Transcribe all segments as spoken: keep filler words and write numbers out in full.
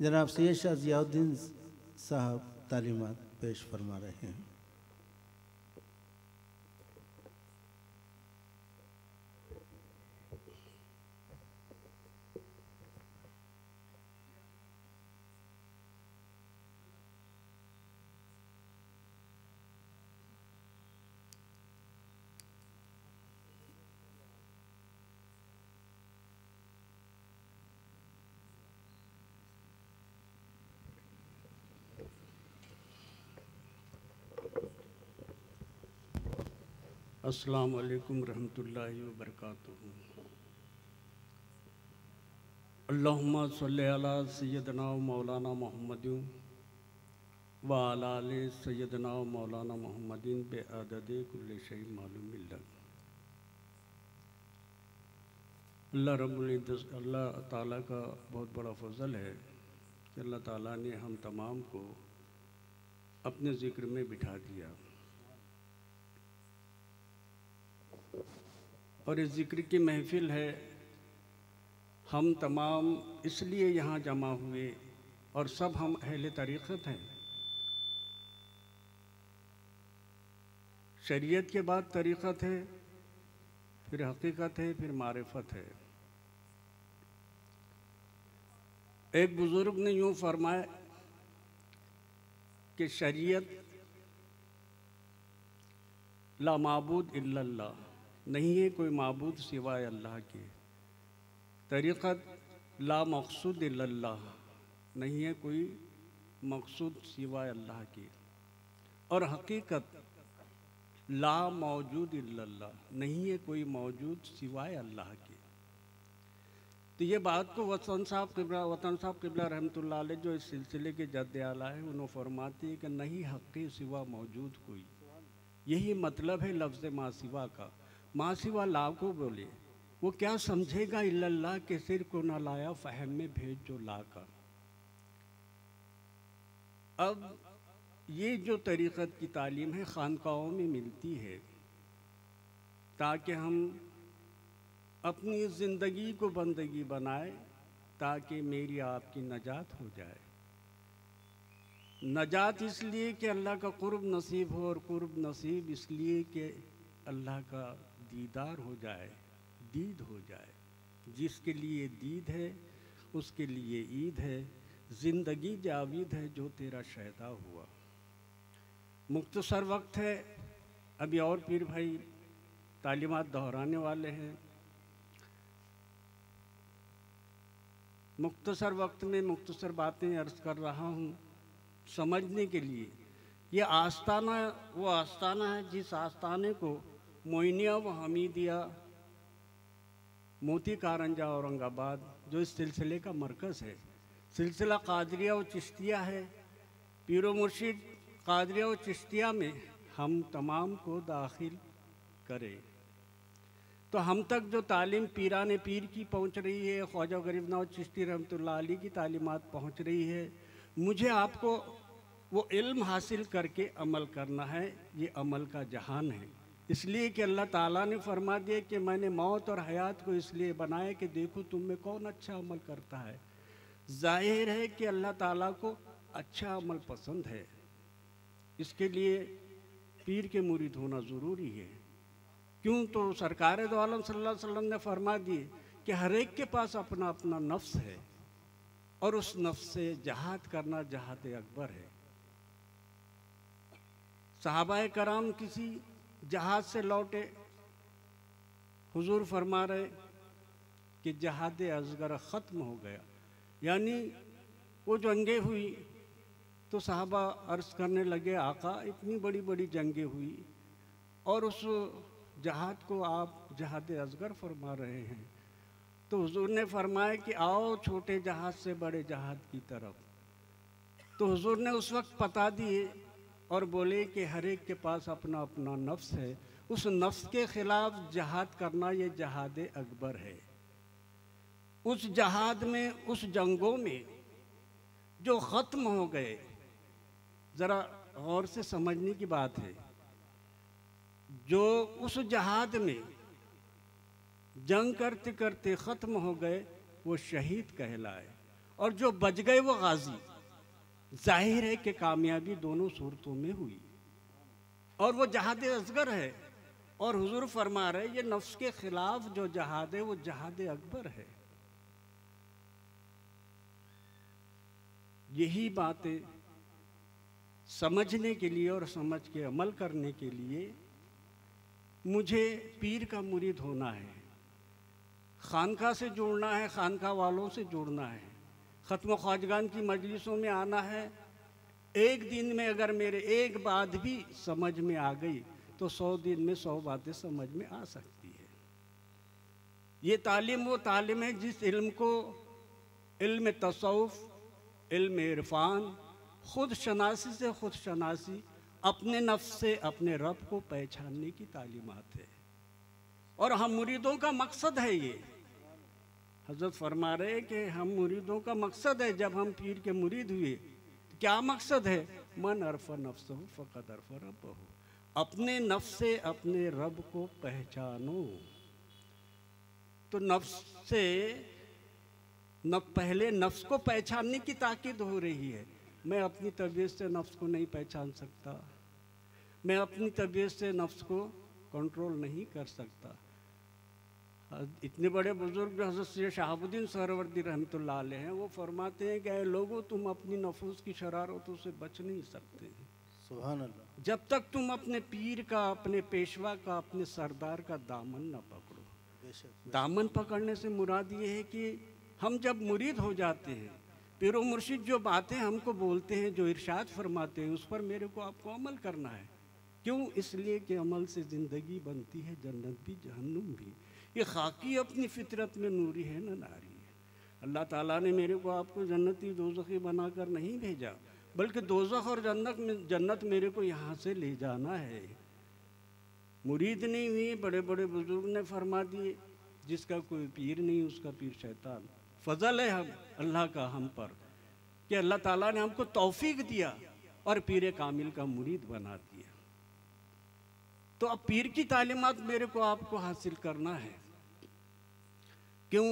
جناب سید شاہ ضیاء الدین صاحب تعلیمات پیش فرما رہے ہیں۔ السلام علیکم ورحمۃ اللہ وبرکاتہ۔ اللہم صلی علی سیدنا و مولانا محمد وعلی آل سیدنا و مولانا محمد بعدد کل شیء معلوم اللہ۔ اللہ رب العزت اللہ تعالیٰ کا بہت بڑا فضل ہے کہ اللہ تعالیٰ نے ہم تمام کو اپنے ذکر میں بٹھا دیا، اور اس ذکر کی محفل ہے۔ ہم تمام اس لیے یہاں جمع ہوئے اور سب ہم اہل طریقت ہیں۔ شریعت کے بعد طریقت ہے، پھر حقیقت ہے، پھر معرفت ہے۔ ایک بزرگ نے یوں فرمایا کہ شریعت لا معبود الا اللہ، نہیں ہے کوئی معبود سوائے اللہ کے۔ طریقت لا مقصود الا اللہ، نہیں ہے کوئی مقصود سوائے اللہ کے۔ اور حقیقت لا موجود الا اللہ، نہیں ہے کوئی موجود سوائے اللہ کے۔ تو یہ بات کو وطن صاحب قبلہ وطن صاحب قبلہ رحمۃ اللہ علیہ جو اس سلسلے کے جد اعلیٰ ہیں، انہوں فرماتے ہیں کہ نہیں حق کے سوا موجود کوئی۔ یہی مطلب ہے لفظ ما سوا کا۔ ما سوا لا کو بولے، وہ کیا سمجھے گا الا اللہ کے سر کو نہ لایا فہم میں بھیج جو لا کا۔ اب یہ جو طریقت کی تعلیم ہے خانقاہوں میں ملتی ہے تاکہ ہم اپنی زندگی کو بندگی بنائے، تاکہ میری آپ کی نجات ہو جائے۔ نجات اس لیے کہ اللہ کا قرب نصیب ہو، اور قرب نصیب اس لیے کہ اللہ کا دیدار ہو جائے، دید ہو جائے۔ جس کے لیے دید ہے اس کے لیے عید ہے، زندگی جاوید ہے جو تیرا شیدا ہوا۔ مختصر وقت ہے، ابھی اور پیر بھائی تعلیمات دہرانے والے ہیں۔ مختصر وقت میں مختصر باتیں عرض کر رہا ہوں سمجھنے کے لیے۔ یہ آستانہ وہ آستانہ ہے جس آستانے کو موئینیہ و حمیدیہ موتی کارنجہ اورنگ آباد جو اس سلسلے کا مرکز ہے، سلسلہ قادریہ و چشتیہ ہے۔ پیر و مرشد قادریہ و چشتیہ میں ہم تمام کو داخل کرے تو ہم تک جو تعلیم پیران پیر کی پہنچ رہی ہے، خواجہ غریب نواز چشتی رحمۃ اللہ علیہ کی تعلیمات پہنچ رہی ہے، مجھے آپ کو وہ علم حاصل کر کے عمل کرنا ہے۔ یہ عمل کا جہان ہے، اس لیے کہ اللہ تعالیٰ نے فرما دیا کہ میں نے موت اور حیات کو اس لیے بنایا کہ دیکھو تم میں کون اچھا عمل کرتا ہے۔ ظاہر ہے کہ اللہ تعالیٰ کو اچھا عمل پسند ہے، اس کے لیے پیر کے مرید ہونا ضروری ہے۔ کیوں تو سرکار دو عالم صلی اللہ علیہ وسلم نے فرما دیے کہ ہر ایک کے پاس اپنا اپنا نفس ہے، اور اس نفس سے جہاد کرنا جہاد اکبر ہے۔ صحابہ کرام کسی جہاد سے لوٹے، حضور فرما رہے کہ جہاد اصغر ختم ہو گیا، یعنی وہ جنگیں ہوئی تو صحابہ عرض کرنے لگے آقا اتنی بڑی بڑی جنگیں ہوئی اور اس جہاد کو آپ جہاد اصغر فرما رہے ہیں۔ تو حضور نے فرمایا کہ آؤ چھوٹے جہاد سے بڑے جہاد کی طرف۔ تو حضور نے اس وقت بتا دیے اور بولے کہ ہر ایک کے پاس اپنا اپنا نفس ہے، اس نفس کے خلاف جہاد کرنا یہ جہاد اکبر ہے۔ اس جہاد میں، اس جنگوں میں جو ختم ہو گئے، ذرا غور سے سمجھنے کی بات ہے، جو اس جہاد میں جنگ کرتے کرتے ختم ہو گئے وہ شہید کہلائے، اور جو بچ گئے وہ غازی۔ ظاہر ہے کہ کامیابی دونوں صورتوں میں ہوئی، اور وہ جہاد اصغر ہے، اور حضور فرما رہے یہ نفس کے خلاف جو جہاد ہے وہ جہاد اکبر ہے۔ یہی باتیں سمجھنے کے لیے اور سمجھ کے عمل کرنے کے لیے مجھے پیر کا مرید ہونا ہے، خانقاہ سے جڑنا ہے، خانقاہ والوں سے جڑنا ہے، ختم خواجگان کی مجلسوں میں آنا ہے۔ ایک دن میں اگر میرے ایک بات بھی سمجھ میں آ گئی تو سو دن میں سو باتیں سمجھ میں آ سکتی ہے۔ یہ تعلیم وہ تعلیم ہے جس علم کو علم تصوف، علم عرفان، خود شناسی سے خود شناسی، اپنے نفس سے اپنے رب کو پہچاننے کی تعلیمات ہے، اور ہم مریدوں کا مقصد ہے یہ۔ حضرت فرما رہے کہ ہم مریدوں کا مقصد ہے، جب ہم پیر کے مرید ہوئے کیا مقصد ہے؟ من عرف نفسہ فقد عرف ربہ، اپنے نفس سے اپنے رب کو پہچانو۔ تو نفس سے پہلے نفس کو پہچاننے کی تاکید ہو رہی ہے۔ میں اپنی طبیعت سے نفس کو نہیں پہچان سکتا، میں اپنی طبیعت سے نفس کو کنٹرول نہیں کر سکتا۔ اتنے بڑے بزرگ جو حضرت سید شہاب الدین سہروردی رحمۃ اللہ علیہ ہیں، وہ فرماتے ہیں کہ اے لوگو تم اپنی نفوس کی شرارتوں سے بچ نہیں سکتے سبحان اللہ، جب تک تم اپنے پیر کا، اپنے پیشوا کا، اپنے سردار کا دامن نہ پکڑو۔ بے شک دامن پکڑنے سے مراد یہ ہے کہ ہم جب مرید ہو جاتے ہیں، پیر و مرشد جو باتیں ہم کو بولتے ہیں، جو ارشاد فرماتے ہیں، اس پر میرے کو آپ کو عمل کرنا ہے۔ کیوں؟ اس لیے کہ عمل سے زندگی بنتی ہے، جنت بھی جہنم بھی۔ یہ خاکی اپنی فطرت میں نوری ہے نہ ناری ہے۔ اللہ تعالیٰ نے میرے کو آپ کو جنتی دوزخی بنا کر نہیں بھیجا، بلکہ دوزخ اور جنت میں جنت میرے کو یہاں سے لے جانا ہے۔ مرید نہیں ہوئی، بڑے بڑے بزرگ نے فرما دیے جس کا کوئی پیر نہیں اس کا پیر شیطان۔ فضل ہے ہم اللہ کا ہم پر کہ اللہ تعالیٰ نے ہم کو توفیق دیا اور پیر کامل کا مرید بنا دیا۔ تو اب پیر کی تعلیمات میرے کو آپ کو حاصل کرنا ہے۔ کیوں؟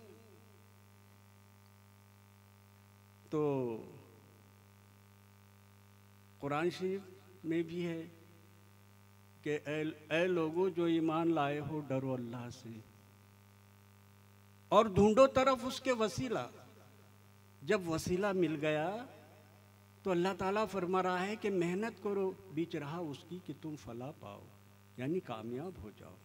تو قرآن شریف میں بھی ہے کہ اے اے لوگو جو ایمان لائے ہو ڈرو اللہ سے اور ڈھونڈو طرف اس کے وسیلہ۔ جب وسیلہ مل گیا تو اللہ تعالیٰ فرما رہا ہے کہ محنت کرو بیچ رہا اس کی کہ تم فلاح پاؤ، یعنی کامیاب ہو جاؤ۔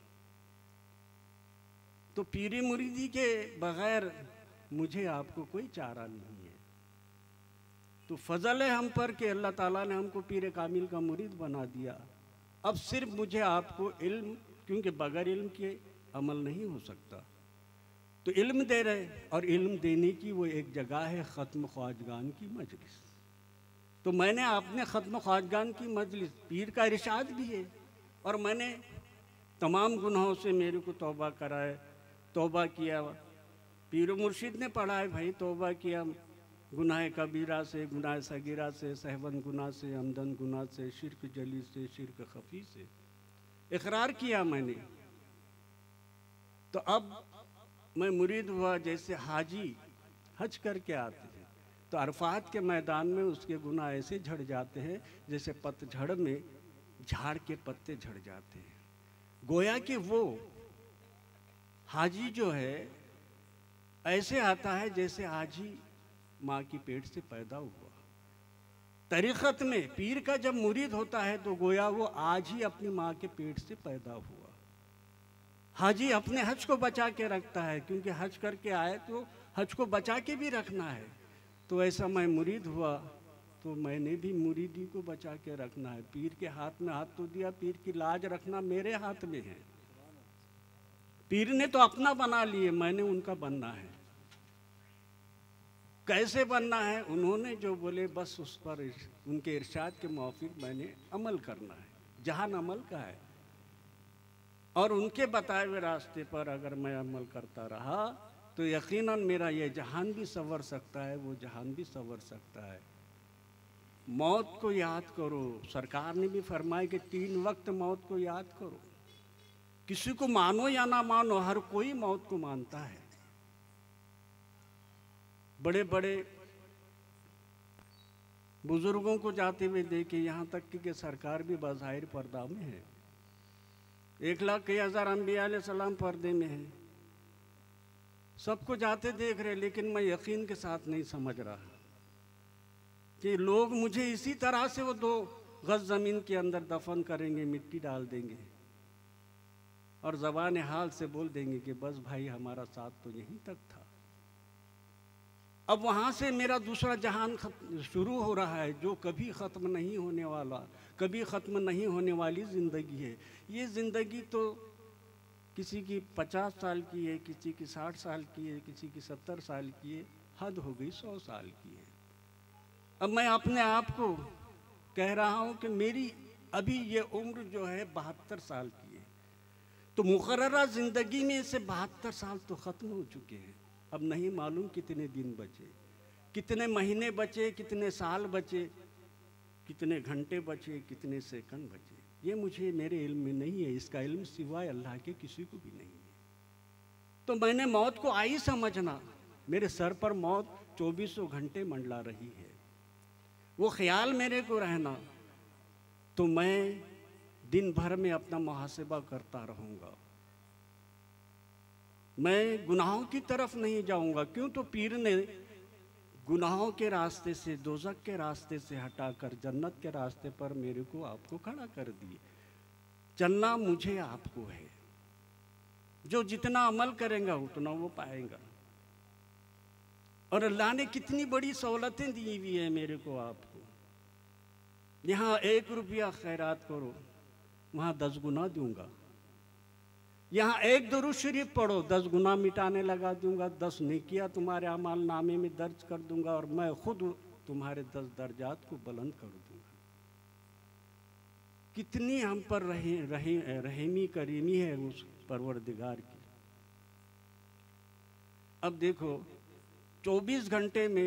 تو پیری مریدی کے بغیر مجھے آپ کو کوئی چارہ نہیں ہے۔ تو فضل ہے ہم پر کہ اللہ تعالیٰ نے ہم کو پیر کامل کا مرید بنا دیا۔ اب صرف مجھے آپ کو علم، کیونکہ بغیر علم کے عمل نہیں ہو سکتا، تو علم دے رہے، اور علم دینے کی وہ ایک جگہ ہے ختم خواجگان کی مجلس۔ تو میں نے آپ نے ختم خواجگان کی مجلس، پیر کا ارشاد بھی ہے، اور میں نے تمام گناہوں سے میرے کو توبہ کرائے، توبہ کیا۔ پیر و مرشد نے پڑھائے بھائی توبہ کیا گناہ کبیرہ سے، گناہ صغیرہ سے، سہون گناہ سے، عمدن گناہ سے، شرک جلی سے، شرک خفی سے اقرار کیا میں نے۔ تو اب میں مرید ہوا، جیسے حاجی حج کر کے آتے ہیں تو عرفات کے میدان میں اس کے گناہ ایسے جھڑ جاتے ہیں جیسے پت جھڑ میں جھاڑ کے پتے جھڑ جاتے ہیں۔ گویا کہ وہ حاجی جو ہے ایسے آتا ہے جیسے آج ہی ماں کی پیٹ سے پیدا ہوا۔ طریقت میں پیر کا جب مرید ہوتا ہے تو گویا وہ آج ہی اپنی ماں کے پیٹ سے پیدا ہوا۔ حاجی اپنے حج کو بچا کے رکھتا ہے، کیونکہ حج کر کے آئے تو حج کو بچا کے بھی رکھنا ہے۔ تو ایسا میں مرید ہوا تو میں نے بھی مریدی کو بچا کے رکھنا ہے۔ پیر کے ہاتھ میں ہاتھ تو دیا، پیر کی لاج رکھنا میرے ہاتھ میں ہے۔ پیر نے تو اپنا بنا لیے، میں نے ان کا بننا ہے۔ کیسے بننا ہے؟ انہوں نے جو بولے بس اس پر ان کے ارشاد کے موافق میں نے عمل کرنا ہے۔ جہان عمل کا ہے، اور ان کے بتائے ہوئے راستے پر اگر میں عمل کرتا رہا تو یقیناً میرا یہ جہان بھی سنور سکتا ہے، وہ جہان بھی سنور سکتا ہے۔ موت کو یاد کرو، سرکار نے بھی فرمایا کہ تین وقت موت کو یاد کرو۔ کسی کو مانو یا نہ مانو، ہر کوئی موت کو مانتا ہے۔ بڑے بڑے بزرگوں کو جاتے ہوئے دیکھے، یہاں تک کہ سرکار بھی بظاہر پردہ میں ہے، ایک لاکھ کئی ہزار انبیاء علیہ السلام پردے میں ہیں، سب کو جاتے دیکھ رہے، لیکن میں یقین کے ساتھ نہیں سمجھ رہا کہ لوگ مجھے اسی طرح سے وہ دو گز زمین کے اندر دفن کریں گے، مٹی ڈال دیں گے اور زبان حال سے بول دیں گے کہ بس بھائی ہمارا ساتھ تو یہیں تک تھا۔ اب وہاں سے میرا دوسرا جہان شروع ہو رہا ہے، جو کبھی ختم نہیں ہونے والا، کبھی ختم نہیں ہونے والی زندگی ہے۔ یہ زندگی تو کسی کی پچاس سال کی ہے، کسی کی ساٹھ سال کی ہے، کسی کی ستر سال کی ہے، حد ہو گئی سو سال کی ہے۔ اب میں اپنے آپ کو کہہ رہا ہوں کہ میری ابھی یہ عمر جو ہے بہتر سال کی ہے، تو مقررہ زندگی میں سے بہتر سال تو ختم ہو چکے ہیں۔ اب نہیں معلوم کتنے دن بچے، کتنے مہینے بچے، کتنے سال بچے، کتنے گھنٹے بچے، کتنے سیکنڈ بچے، یہ مجھے میرے علم میں نہیں ہے، اس کا علم سوائے اللہ کے کسی کو بھی نہیں ہے۔ تو میں نے موت کو آئی سمجھنا، میرے سر پر موت چوبیسوں گھنٹے منڈلا رہی ہے، وہ خیال میرے کو رہنا، تو میں دن بھر میں اپنا محاسبہ کرتا رہوں گا، میں گناہوں کی طرف نہیں جاؤں گا۔ کیوں؟ تو پیر نے گناہوں کے راستے سے، دوزخ کے راستے سے ہٹا کر جنت کے راستے پر میرے کو آپ کو کھڑا کر دیے۔ چلنا مجھے آپ کو ہے، جو جتنا عمل کریں گا اتنا وہ پائیں گا۔ اور اللہ نے کتنی بڑی سہولتیں دی ہوئی ہیں میرے کو آپ کو۔ یہاں ایک روپیہ خیرات کرو، وہاں دس گنا دوں گا۔ یہاں ایک درود شریف پڑھو، دس گنا مٹانے لگا دوں گا، دس نیکیاں تمہارے اعمال نامے میں درج کر دوں گا، اور میں خود تمہارے دس درجات کو بلند کر دوں گا۔ کتنی ہم پر رحیمی کریمی ہے اس پروردگار کی۔ اب دیکھو، چوبیس گھنٹے میں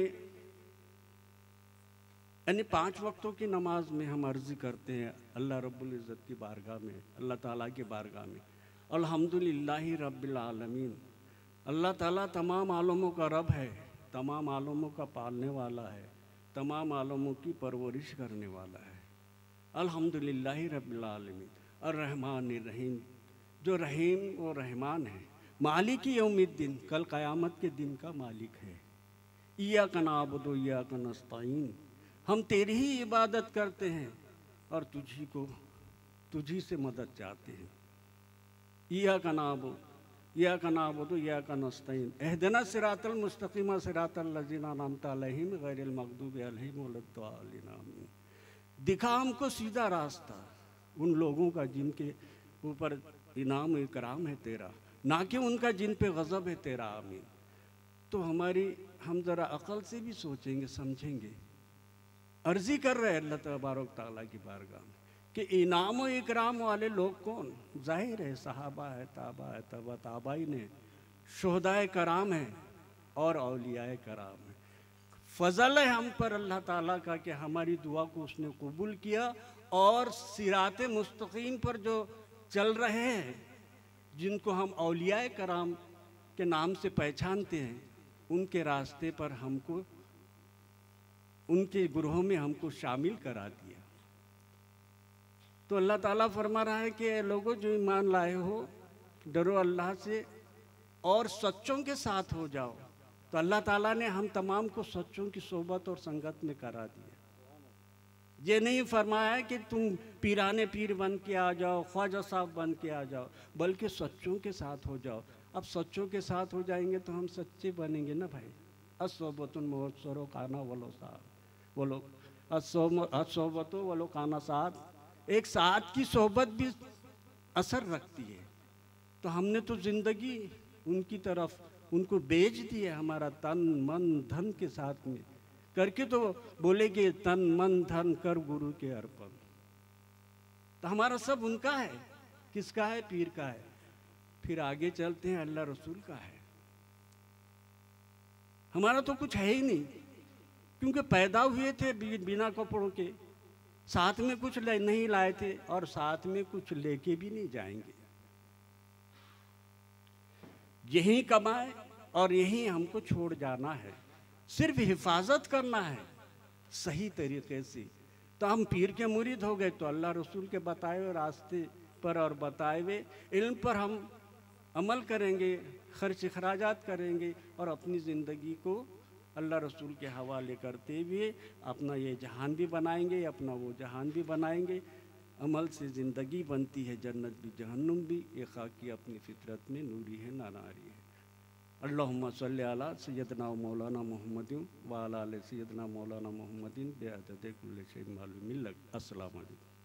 یعنی پانچ وقتوں کی نماز میں ہم عرضی کرتے ہیں اللہ رب العزت کی بارگاہ میں، اللہ تعالیٰ کی بارگاہ میں، الحمدللہ رب العالمین، اللہ تعالیٰ تمام عالموں کا رب ہے، تمام عالموں کا پالنے والا ہے، تمام عالموں کی پرورش کرنے والا ہے، الحمدللہ رب العالمین، الرحمن الرحیم، جو رحیم و رحمان ہے، مالک یوم الدین، کل قیامت کے دن کا مالک ہے، ایاک نعبد و ایاک نستعین، ہم تیری ہی عبادت کرتے ہیں اور تجھی کو تجھی سے مدد چاہتے ہیں۔ ایاک نعبد ایاک نعبد و ایاک نستعین اہدنا الصراط المستقیم صراط الذین انعمت علیہم غیر المغضوب علیہم ولا الضالین آمین۔ دکھا ہم کو سیدھا راستہ ان لوگوں کا جن کے اوپر انعام و اکرام ہے تیرا، نہ کہ ان کا جن پہ غضب ہے تیرا، آمین۔ تو ہماری ہم ذرا عقل سے بھی سوچیں گے، سمجھیں گے، عرضی کر رہے ہیں اللہ تبارک تعالیٰ کی بارگاہ میں کہ انعام و اکرام والے لوگ کون؟ ظاہر ہے صحابہ ہے، تابع ہے، تبع تابعین ہے، شہداء کرام ہیں اور اولیاء کرام ہیں۔ فضل ہے ہم پر اللہ تعالیٰ کا کہ ہماری دعا کو اس نے قبول کیا، اور صراط مستقیم پر جو چل رہے ہیں، جن کو ہم اولیاء کرام کے نام سے پہچانتے ہیں، ان کے راستے پر ہم کو، ان کے گروہوں میں ہم کو شامل کرا دیا۔ تو اللہ تعالیٰ فرما رہا ہے کہ اے لوگوں جو ایمان لائے ہو، ڈرو اللہ سے اور سچوں کے ساتھ ہو جاؤ۔ تو اللہ تعالیٰ نے ہم تمام کو سچوں کی صحبت اور سنگت میں کرا دیا۔ یہ نہیں فرمایا کہ تم پیرانے پیر بن کے آ جاؤ، خواجہ صاحب بن کے آ جاؤ، بلکہ سچوں کے ساتھ ہو جاؤ۔ اب سچوں کے ساتھ ہو جائیں گے تو ہم سچے بنیں گے نا بھائی۔ الصحبۃ المؤثر کانا ولو صاحب ولو الصحبۃ ولو کانا ساتھ، ایک ساتھ کی صحبت بھی اثر رکھتی ہے۔ تو ہم نے تو زندگی ان کی طرف ان کو بیچ دی ہے، ہمارا تن من دھن کے ساتھ میں کر کے، تو بولے کہ تن من دھن کر گرو کے ارپن۔ تو ہمارا سب ان کا ہے، کس کا ہے؟ پیر کا ہے۔ پھر آگے چلتے ہیں، اللہ رسول کا ہے۔ ہمارا تو کچھ ہے ہی نہیں، کیونکہ پیدا ہوئے تھے بنا کپڑوں کے، ساتھ میں کچھ نہیں لائے تھے اور ساتھ میں کچھ لے کے بھی نہیں جائیں گے۔ یہیں کمائے اور یہیں ہم کو چھوڑ جانا ہے۔ صرف حفاظت کرنا ہے صحیح طریقے سے. تو ہم پیر کے مرید ہو گئے تو اللہ رسول کے بتائے ہوئے راستے پر اور بتائے ہوئے علم پر ہم عمل کریں گے، خرچ اخراجات کریں گے، اور اپنی زندگی کو اللہ رسول کے حوالے کرتے ہوئے اپنا یہ جہان بھی بنائیں گے، اپنا وہ جہان بھی بنائیں گے. عمل سے زندگی بنتی ہے، جنت بھی جہنم بھی. یہ خاکی اپنی فطرت میں نوری ہے نہ ناری ہے. اللہم صلی علی سیدنا و مولانا محمد و علی آل سیدنا مولانا محمد بعدد کل شیء معلوم لک. السلام علیکم.